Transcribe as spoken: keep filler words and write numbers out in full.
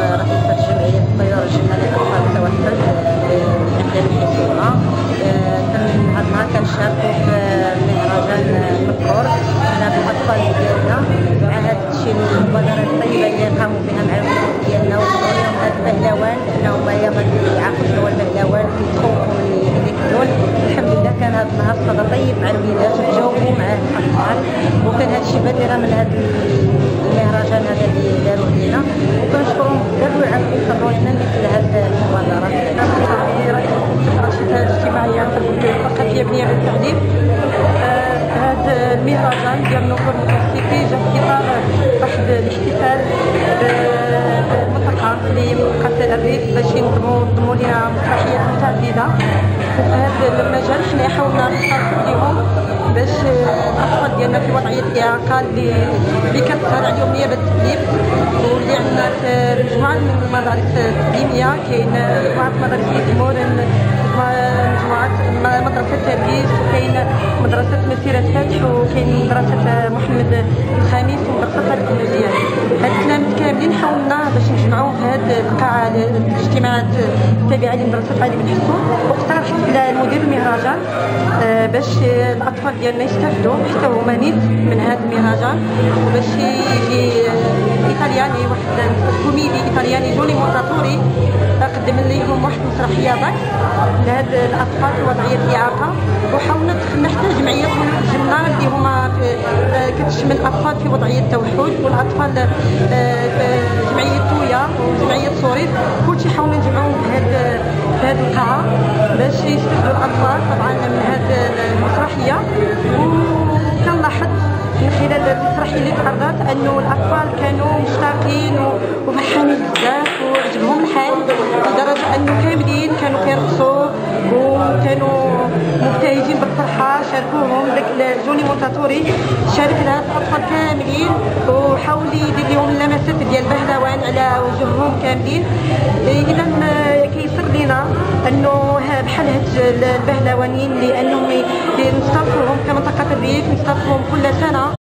رئيسة جمعية الطيور الجمالي للأطفال المتوحد بإقليم الحصونة. كان هذا النهار كنشاركوا في مهرجان المذكور هنا بالأطفال ديالنا مع هذا الشيء المبادرة الطيبة اللي قاموا بها مع الولاد ديالنا وخليهم هاد البهلوان لأنهم غادي يعرفوا شنو هو البهلوان كيتخوفوا من يكذبون. الحمد لله كان هذا النهار صدى طيب مع الولاد وتجاوبوا مع الأطفال، وكان هذا الشيء بادرة من هذا المهرجان هذا اللي داروه لينا، وكنشكرهم بزاف ويعاودوا يكرروا لنا مثل هذه المبادرات. الأنشطة الاجتماعية الثقافية بنية بالتعليم. هذا المهرجان ديال نوفل المتوسطي جا في إطار واحد الاحتفال بالمنطقة اللي منطقة تل أبيب باش ينظموا ينظموا لنا مسرحيات متعددة. وفي هذا المجال حنا حاولنا نشاركوا اليوم باش الأطفال ديالنا في وضعية الإعاقة اللي اللي كتسهل عليهم نيابة التعليم، واللي عندنا مجموعة من المدارس التعليمية. كاين مجموعة مدارس يتمورن، مجموعة مدرسة تبريز، وكاين مدرسة مسيرة فتح، وكاين مدرسة محمد الخامس ومدرسة خالد المزيان. هاد التلاميذ كاملين حاولنا باش نجمعوهم في هاد القاعة الاجتماعات التابعة لمدرسة علي بن حسون، واقترحت على مدير المهرجان باش الأطفال ديالنا يستافدوا حتى هما نيت من هذا المهرجان، وباش يجي ايطالياني واحد كوميدي ايطالياني جوني مونتاتوري قدم لهم واحد المسرحيه ضك لهاد الاطفال في وضعيه الاعاقه. وحاولنا دخلنا حتى جمعيات الجنه اللي هما كتشمل اطفال في وضعيه التوحد، والاطفال جمعيه تويا وجمعيه صوريف، كلشي حاولنا نجمعوهم في هاد في هاد القاعه باش يستفدوا الاطفال طبعا من هاد المسرحيه. وكنلاحظ من خلال المسرحيه اللي تعرضت انه الاطفال كانوا مشتاقين وفرحانين بزاف وعجبهم الحال، لدرجه انه كاملين كانوا كيرقصوا وكانوا مبتهجين بالفرحه. شاركوهم داك جوني مونتاتوري شارك لها الاطفال كاملين وحاول يدير لهم اللمسات ديال البهلوان على وجوههم كاملين. اذا كيصر لينا انه بحال هاد البهلوانيين لانهم نستضيفوهم كمنطقه تربيه نستضيفوهم كل سنه.